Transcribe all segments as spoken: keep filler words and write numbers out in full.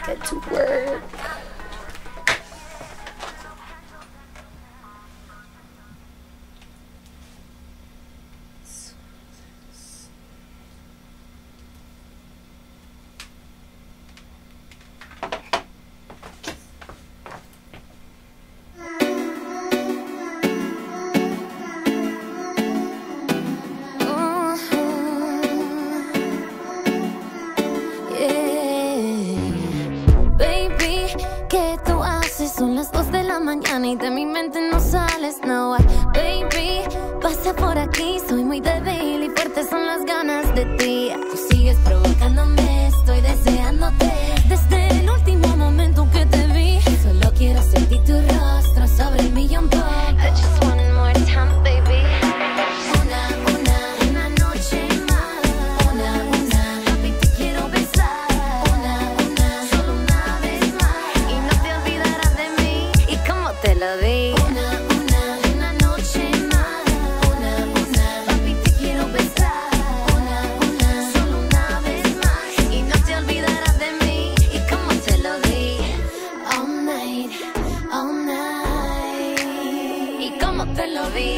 get to work. Son las dos de la mañana y de mi mente no sales, no, baby. Pasa por aquí, soy muy débil y fuertes son las ganas de ti. Tú sigues provocándome, estoy deseándote desde el último momento que te vi. Solo quiero sentir tu rostro sobre el millón pop. I just want more time, baby. Una, una, una noche más. Una, una, papi, te quiero besar. Una, una, solo una vez más. Y no te olvidarás de mí. ¿Y cómo te lo di? Una, una, una noche más. Una, una, papi, te quiero besar. Una, una, solo una vez más. Y no te olvidarás de mí. ¿Y cómo te lo di? All night, all night. ¿Y cómo te lo di?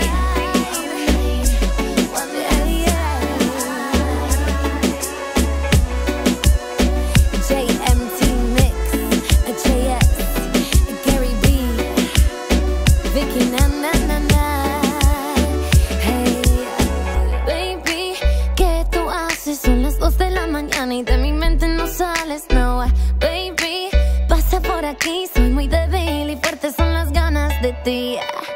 J M T Mix, J S, Gary B, Vicky, na na na na. Hey, baby, ¿qué tú haces? Son las dos de la mañana y de mi mente no sales, no, baby. Pasa por aquí, soy muy débil y fuertes son las ganas de ti.